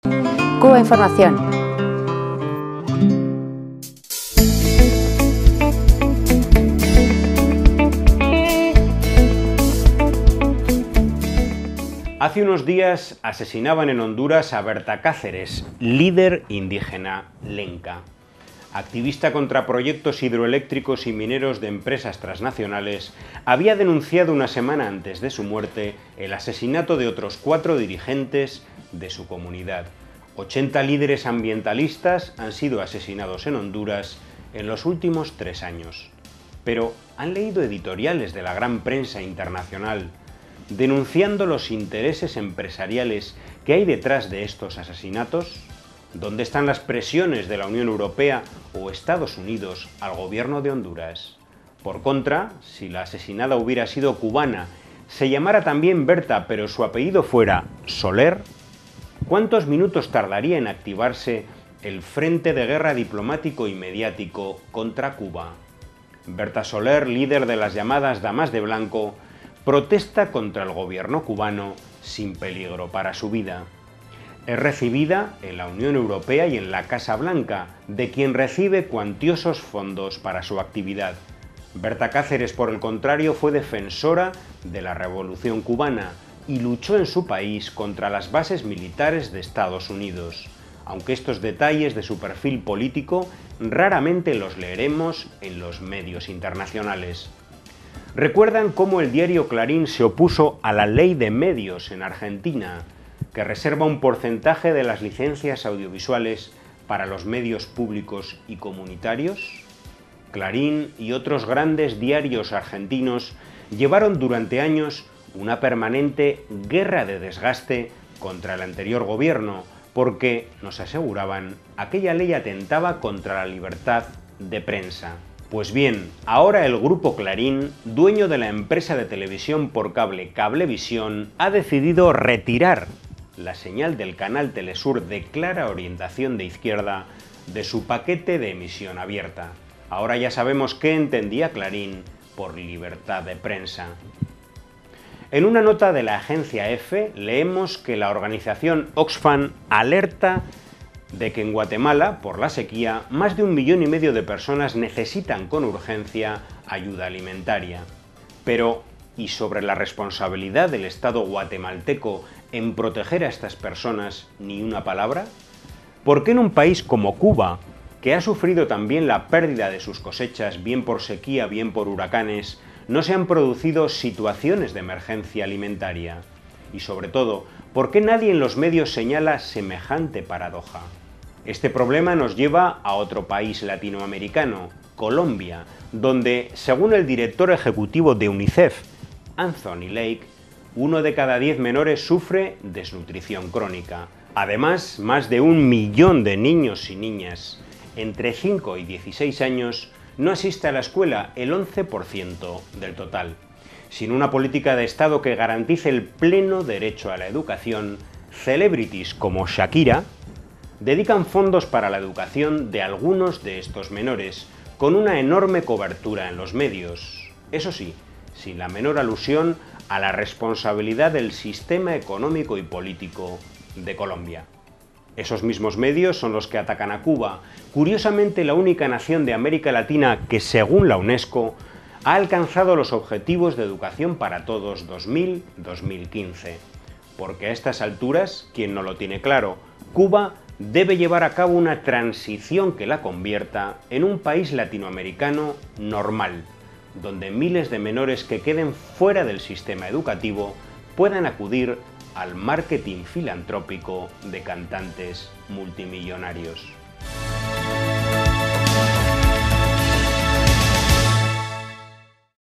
Cuba Información. Hace unos días asesinaban en Honduras a Berta Cáceres, líder indígena lenca. Activista contra proyectos hidroeléctricos y mineros de empresas transnacionales, había denunciado una semana antes de su muerte el asesinato de otros 4 dirigentes de su comunidad. 80 líderes ambientalistas han sido asesinados en Honduras en los últimos 3 años. Pero ¿han leído editoriales de la gran prensa internacional denunciando los intereses empresariales que hay detrás de estos asesinatos? ¿Dónde están las presiones de la Unión Europea o Estados Unidos al gobierno de Honduras? Por contra, si la asesinada hubiera sido cubana, se llamara también Berta, pero su apellido fuera Soler, ¿cuántos minutos tardaría en activarse el frente de guerra diplomático y mediático contra Cuba? Berta Soler, líder de las llamadas Damas de Blanco, protesta contra el gobierno cubano sin peligro para su vida. Es recibida en la Unión Europea y en la Casa Blanca, de quien recibe cuantiosos fondos para su actividad. Berta Cáceres, por el contrario, fue defensora de la Revolución cubana y luchó en su país contra las bases militares de Estados Unidos, aunque estos detalles de su perfil político raramente los leeremos en los medios internacionales. ¿Recuerdan cómo el diario Clarín se opuso a la ley de medios en Argentina, que reserva un porcentaje de las licencias audiovisuales para los medios públicos y comunitarios? Clarín y otros grandes diarios argentinos llevaron durante años una permanente guerra de desgaste contra el anterior gobierno, porque, nos aseguraban, aquella ley atentaba contra la libertad de prensa. Pues bien, ahora el grupo Clarín, dueño de la empresa de televisión por cable Cablevisión, ha decidido retirar la señal del canal Telesur de clara orientación de izquierda de su paquete de emisión abierta. Ahora ya sabemos qué entendía Clarín por libertad de prensa. En una nota de la agencia EFE leemos que la organización Oxfam alerta de que en Guatemala, por la sequía, más de 1,5 millones de personas necesitan con urgencia ayuda alimentaria. Pero, ¿y sobre la responsabilidad del Estado guatemalteco en proteger a estas personas ni una palabra? ¿Por qué en un país como Cuba, que ha sufrido también la pérdida de sus cosechas, bien por sequía, bien por huracanes, no se han producido situaciones de emergencia alimentaria? Y sobre todo, ¿por qué nadie en los medios señala semejante paradoja? Este problema nos lleva a otro país latinoamericano, Colombia, donde, según el director ejecutivo de UNICEF, Anthony Lake, 1 de cada 10 menores sufre desnutrición crónica. Además, más de 1 millón de niños y niñas entre 5 y 16 años no asiste a la escuela, el 11% del total. Sin una política de Estado que garantice el pleno derecho a la educación, celebrities como Shakira dedican fondos para la educación de algunos de estos menores, con una enorme cobertura en los medios. Eso sí, sin la menor alusión a la responsabilidad del sistema económico y político de Colombia. Esos mismos medios son los que atacan a Cuba, curiosamente la única nación de América Latina que, según la UNESCO, ha alcanzado los objetivos de educación para todos 2000-2015. Porque a estas alturas, quien no lo tiene claro, Cuba debe llevar a cabo una transición que la convierta en un país latinoamericano normal, donde miles de menores que queden fuera del sistema educativo puedan acudir al marketing filantrópico de cantantes multimillonarios.